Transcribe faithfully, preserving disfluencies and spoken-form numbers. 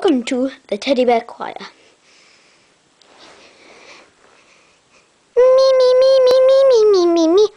Welcome to the Teddy Bear Choir. Me, me, me, me, me, me, me, me, me.